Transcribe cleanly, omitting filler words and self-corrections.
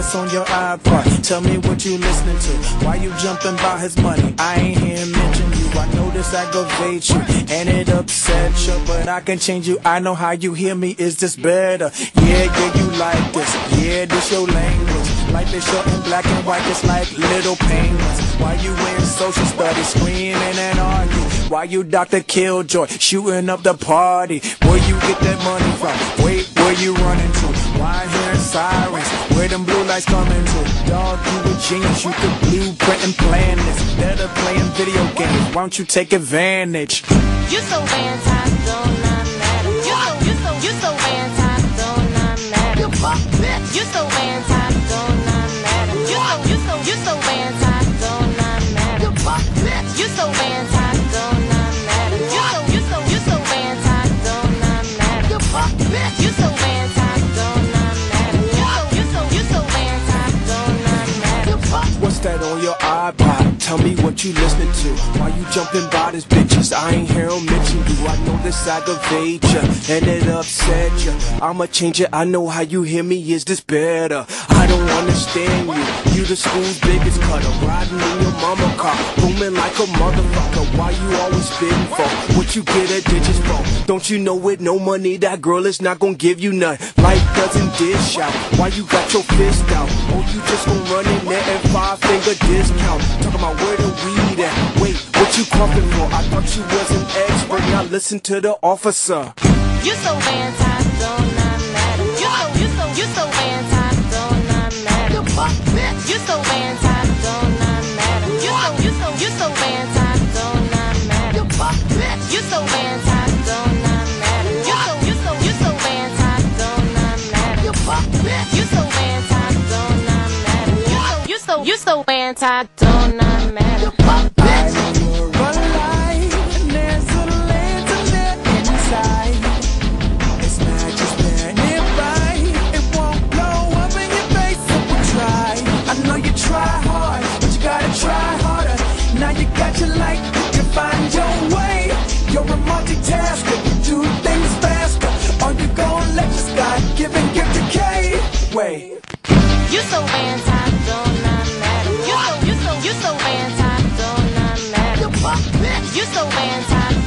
what's on your iPod. Tell me what you listening to. Why you jumping about his money? I ain't hear him mention you. I know this aggravate you and it upset you, but I can change you. I know how you hear me. Is this better? Yeah, you like this. Yeah, this your language. Life is short and black and white. It's like little payments. Why you in social studies screaming and arguing? Why you Dr. Killjoy shooting up the party? Where you get that money from? Wait, where you running to? Why hearing sirens? Where them blue lights coming to? Dog, you a genius. You could blueprint and plan this. Instead of playing video games, why don't you take advantage? You so anti, don't not matter. You so anti, don't not matter. You so anti, don't not matter. You so anti, don't not matter. You so anti, don't not matter. You so anti, don't not matter. You so anti, don't not matter. You so anti, don't not matter. What's that on your iPod? Tell me what you listening to. Why you jumping by these bitches? I ain't hear him mention you. I know this aggravate ya and it upset ya. I'ma change it. I know how you hear me. Is this better? I don't understand you. You the school's biggest cutter, riding in your mama car, booming like a motherfucker. Why you always spitting for? What you get at digits for? Don't you know with no money that girl is not gonna give you none? Life doesn't dish out. Why you got your fist out? Oh, you just gon' run in there and 5-finger discount. Talking about where the weed at? Wait, what you coughing for? I thought you was an expert. Now listen to the officer. You so anti, don't not matter. You so anti, don't not matter. You so anti, don't not matter. You so anti, don't not matter. You so anti, don't not matter. You so anti, don't not matter. You so anti, don't not matter. You so anti, don't not matter. Now you got your light, you find your way. You're a multitasker, you do things faster. Or you gon' let your God-given gift decay? Wait. You so anti, don't not matter. You so anti, don't not matter. You so anti.